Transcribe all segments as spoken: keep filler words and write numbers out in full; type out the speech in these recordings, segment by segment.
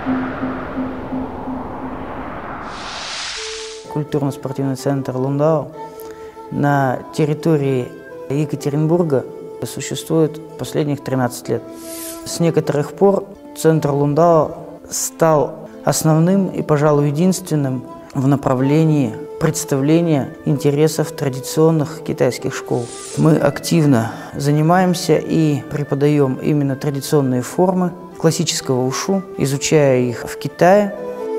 Культурно-спортивный центр «Лундау» на территории Екатеринбурга существует последних тринадцать лет. С некоторых пор центр «Лундау» стал основным и, пожалуй, единственным в направлении представления интересов традиционных китайских школ. Мы активно занимаемся и преподаем именно традиционные формы классического ушу, изучая их в Китае.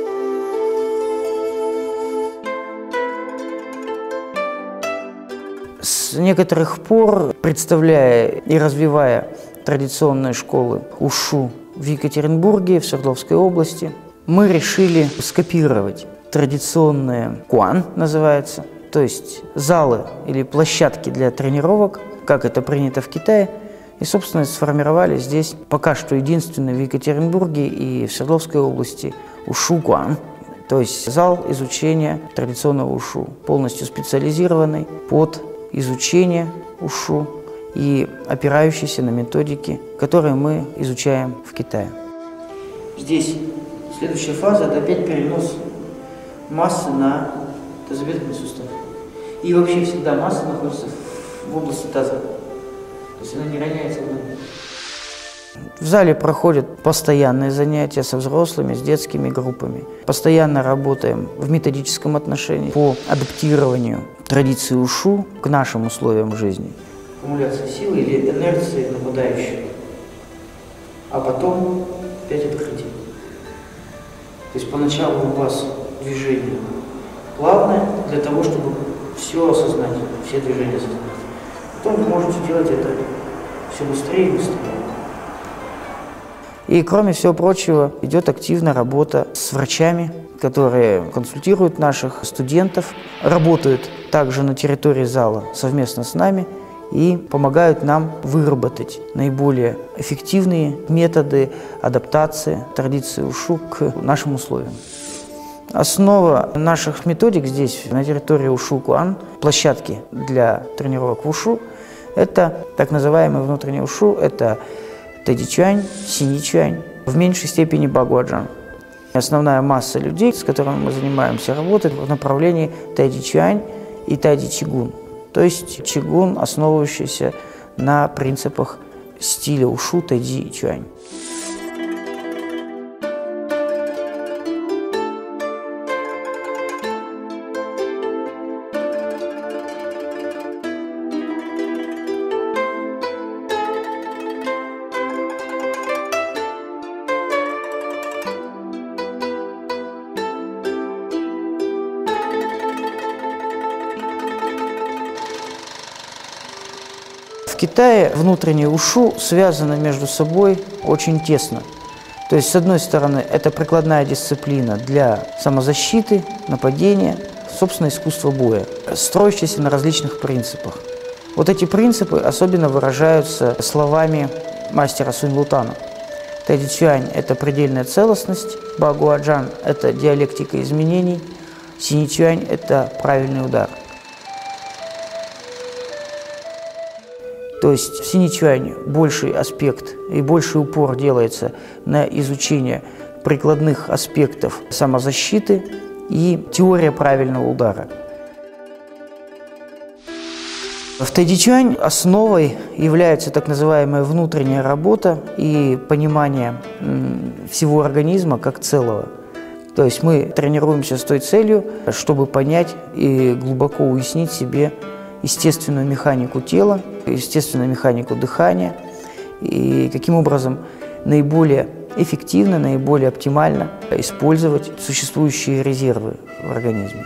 С некоторых пор, представляя и развивая традиционные школы ушу в Екатеринбурге, в Свердловской области, мы решили скопировать традиционные куан, называется, то есть залы или площадки для тренировок, как это принято в Китае, и, собственно, сформировали здесь пока что единственный в Екатеринбурге и в Свердловской области ушу-куан, то есть зал изучения традиционного ушу, полностью специализированный под изучение ушу и опирающийся на методики, которые мы изучаем в Китае. Здесь следующая фаза – это опять перенос массы на тазобедренный сустав. И вообще всегда масса находится в области таза. То есть она не роняется в ногу. В зале проходят постоянные занятия со взрослыми, с детскими группами. Постоянно работаем в методическом отношении по адаптированию традиции ушу к нашим условиям жизни. Аккумуляция силы или инерции нападающего. А потом опять открытие. То есть поначалу у вас движение плавное для того, чтобы все осознать, все движения осознать. Потом вы можете делать это все быстрее и быстрее. И, кроме всего прочего, идет активная работа с врачами, которые консультируют наших студентов, работают также на территории зала совместно с нами и помогают нам выработать наиболее эффективные методы адаптации традиции ушу к нашим условиям. Основа наших методик здесь, на территории ушу-куан, площадки для тренировок в ушу, это так называемый внутренний ушу, это тайди-чуань, сини-чуань, в меньшей степени багуаджан. Основная масса людей, с которыми мы занимаемся, работает в направлении тайди-чуань и тайди-чигун, то есть чигун, основывающийся на принципах стиля ушу тайди-чуань. В Китае внутреннее ушу связано между собой очень тесно. То есть, с одной стороны, это прикладная дисциплина для самозащиты, нападения, собственно, искусство боя, строящееся на различных принципах. Вот эти принципы особенно выражаются словами мастера Сунь Лутана. Тайди-чуань – это предельная целостность, багуаджан – это диалектика изменений, сини-чуань – это правильный удар. То есть в сини-чуане больший аспект и больший упор делается на изучение прикладных аспектов самозащиты и теория правильного удара. В тайди-чуань основой является так называемая внутренняя работа и понимание всего организма как целого. То есть мы тренируемся с той целью, чтобы понять и глубоко уяснить себе естественную механику тела, естественную механику дыхания и каким образом наиболее эффективно, наиболее оптимально использовать существующие резервы в организме.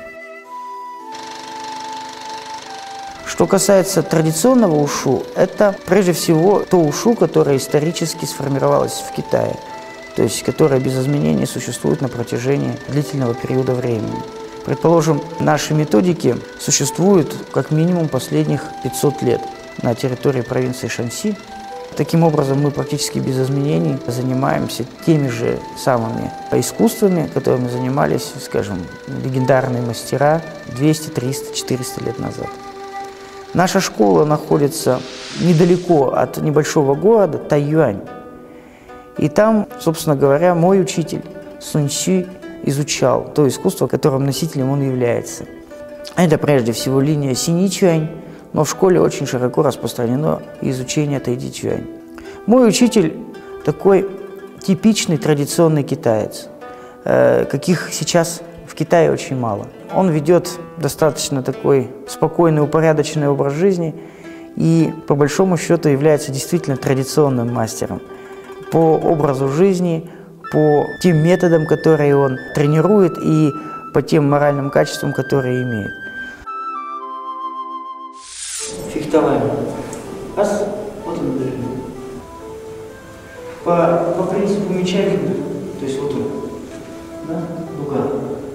Что касается традиционного ушу, это прежде всего то ушу, которое исторически сформировалось в Китае, то есть которое без изменений существует на протяжении длительного периода времени. Предположим, наши методики существуют как минимум последних пятьсот лет на территории провинции Шанси. Таким образом, мы практически без изменений занимаемся теми же самыми искусствами, которыми занимались, скажем, легендарные мастера двести, триста, четыреста лет назад. Наша школа находится недалеко от небольшого города Тайюань. И там, собственно говоря, мой учитель Сунь Цзюй изучал то искусство, которым носителем он является. Это прежде всего линия Синь Чуань, но в школе очень широко распространено изучение Тайди Чуань. Мой учитель такой типичный традиционный китаец, каких сейчас в Китае очень мало. Он ведет достаточно такой спокойный, упорядоченный образ жизни и, по большому счету, является действительно традиционным мастером по образу жизни, по тем методам, которые он тренирует, и по тем моральным качествам, которые имеет. Фехтование. Раз, вот он дает. По, по принципу меча видно, то есть вот он, да, дуга.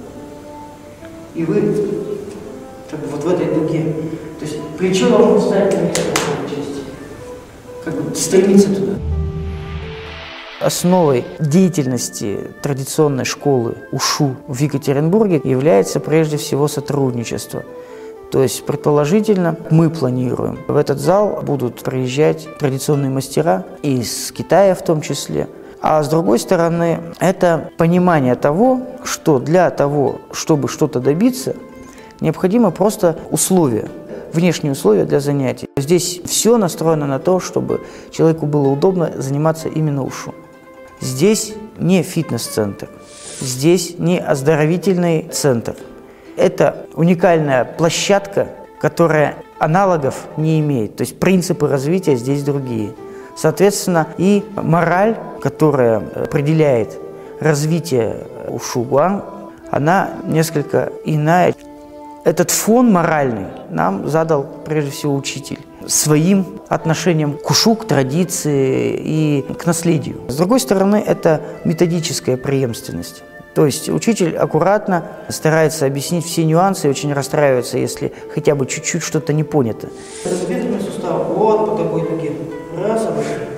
И вы как бы вот в этой дуге, то есть плечо должно встать на место в части, как бы стремиться туда. Основой деятельности традиционной школы ушу в Екатеринбурге является прежде всего сотрудничество. То есть, предположительно, мы планируем, в этот зал будут приезжать традиционные мастера, из Китая в том числе. А с другой стороны, это понимание того, что для того, чтобы что-то добиться, необходимо просто условия, внешние условия для занятий. Здесь все настроено на то, чтобы человеку было удобно заниматься именно ушу. Здесь не фитнес-центр, здесь не оздоровительный центр. Это уникальная площадка, которая аналогов не имеет. То есть принципы развития здесь другие. Соответственно, и мораль, которая определяет развитие ушу гуан, она несколько иная. Этот фон моральный нам задал прежде всего учитель своим отношением к ушу, к традиции и к наследию. С другой стороны, это методическая преемственность. То есть учитель аккуратно старается объяснить все нюансы и очень расстраивается, если хотя бы чуть-чуть что-то не понято. Тазобедренный сустав, вот по такой дуге. Раз, обошли.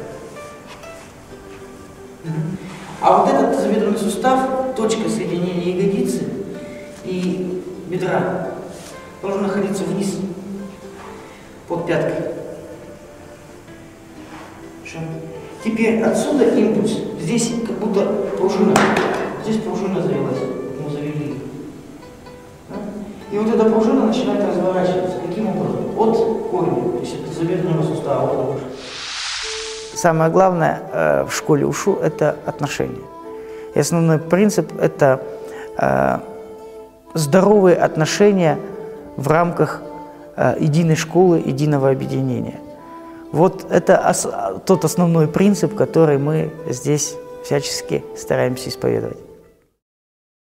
А вот этот тазобедренный сустав, точка соединения ягодицы и бедра, должен находиться вниз, под пяткой. Теперь отсюда импульс. Здесь как будто пружина. Здесь пружина завелась. Мы завели. И вот эта пружина начинает разворачиваться. Каким образом? От корня. То есть от тазобедренного сустава. Самое главное э, в школе ушу – это отношения. И основной принцип – это э, здоровые отношения в рамках э, единой школы, единого объединения. Вот это ос тот основной принцип, который мы здесь всячески стараемся исповедовать.